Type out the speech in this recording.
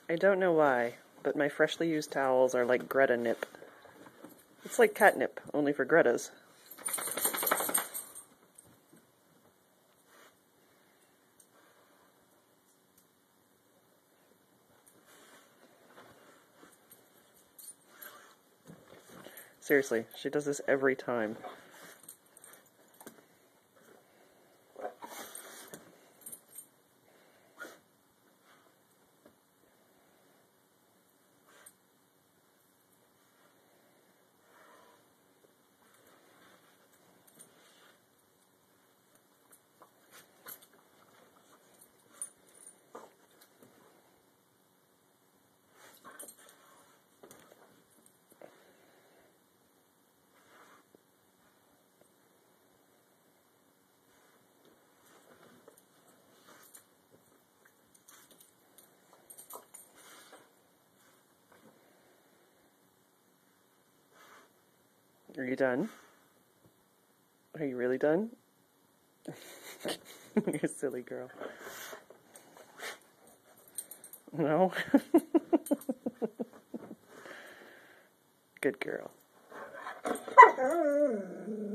I don't know why, but my freshly used towels are like Greta nip. It's like catnip, only for Gretas. Seriously, she does this every time. Are you done? Are you really done? You silly girl. No? Good girl.